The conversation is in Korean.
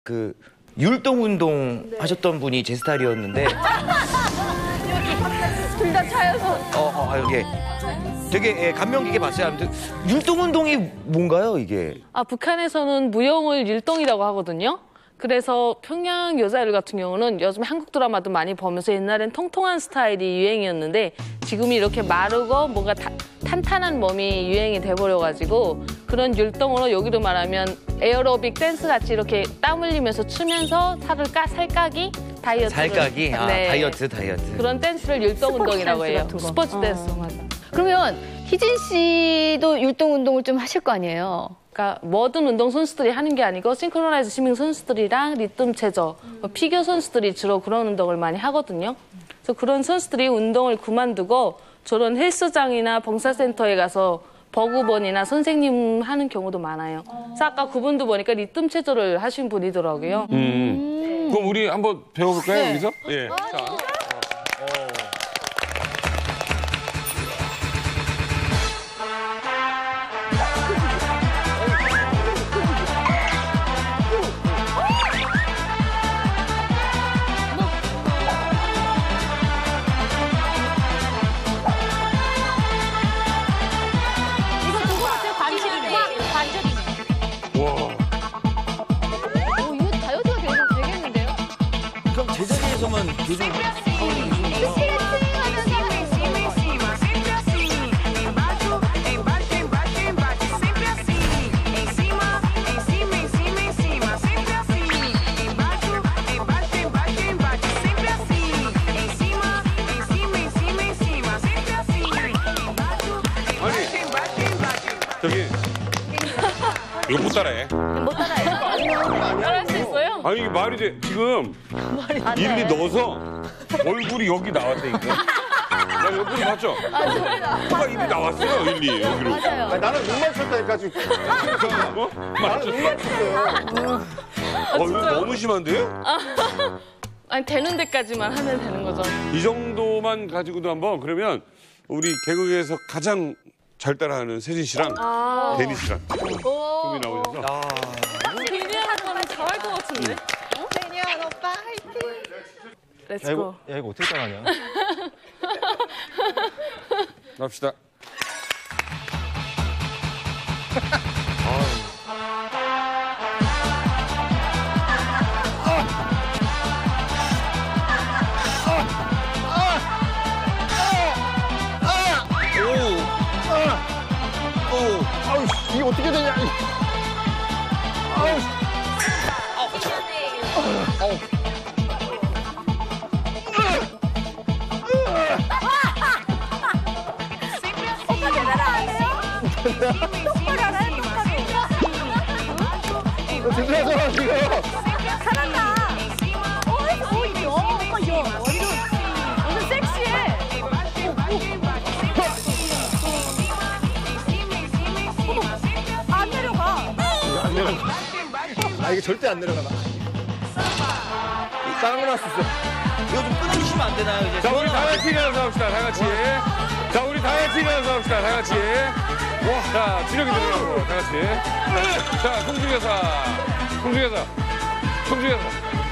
그 율동 운동 하셨던 분이 제 스타일이었는데. 둘 다 차여서. 이게 되게 감명 깊게 봤어요. 아무튼 율동 운동이 뭔가요, 이게? 북한에서는 무용을 율동이라고 하거든요. 그래서 평양 여자애들 같은 경우는 요즘 한국 드라마도 많이 보면서 옛날엔 통통한 스타일이 유행이었는데 지금이 이렇게 마르고 뭔가 탄탄한 몸이 유행이 돼버려가지고 그런 율동으로 여기로 말하면 에어로빅 댄스 같이 이렇게 땀 흘리면서 추면서 살까기 다이어트. 살까기? 네. 다이어트. 그런 댄스를 율동 운동이라고 해요. 스포츠 댄스, 맞아. 그러면 희진 씨도 율동 운동을 좀 하실 거 아니에요? 그러니까 모든 운동 선수들이 하는 게 아니고 싱크로나이즈 스밍 선수들이랑 리듬 체조, 피겨 선수들이 주로 그런 운동을 많이 하거든요. 그래서 그런 선수들이 운동을 그만두고 저런 헬스장이나 봉사센터에 가서 버그번이나 선생님 하는 경우도 많아요. 그래서 아까 그분도 보니까 리듬 체조를 하신 분이더라고요. 그럼 우리 한번 배워볼까요, 네. 여기서? 예. 자. 이거 누구 같아요? 관절이네. 와. 이거 다이어트가 되겠는데요? 그럼 제자리에서만 계속 하고 계시는구나. 저기 이거 못 따라해. 못 따라해요. 따라할 수 있어요? 아니 이게 말이 돼. 지금 입이 넣어서 얼굴이 여기 나왔다니까. 나 옆구리 봤죠? 코가 입이 나왔어요, 일리 여기로. 맞아요. 나는 눈 맞췄다니까 지금. 어? 나는 눈 맞췄어요. 이거 너무 심한데요? 아니 되는 데까지만 하면 되는 거죠. 이 정도만 가지고도 한번 그러면 우리 개그에서 가장 잘 따라하는 세진 씨랑 데니 씨랑 두 분이 나오셔서 비니한 거는 잘할 것 같은데? 세니언 오빠 화이팅. 렛츠고. 야 이거 어떻게 따라하냐? 갑시다. 아우 이게 어떻게 되냐? 아우. 오빠 대단하네요. 똑바로 알아요, 똑바로. 진짜 잘하시요 잘한다. 오빠 오늘 섹시해. 안 내려가. 안 내려가. 이게 절대 안 내려가. 다른 거 났었어. 이거 좀 끊어주시면 안 되나요, 이제? 자, 우리 다 같이 일어나서 합시다, 다 같이. 자, 우리 다 같이 일어나서 합시다, 다 같이. 자, 주력이 들어가고, 다 같이. 자, 송중여사. 송중여사. 송중여사.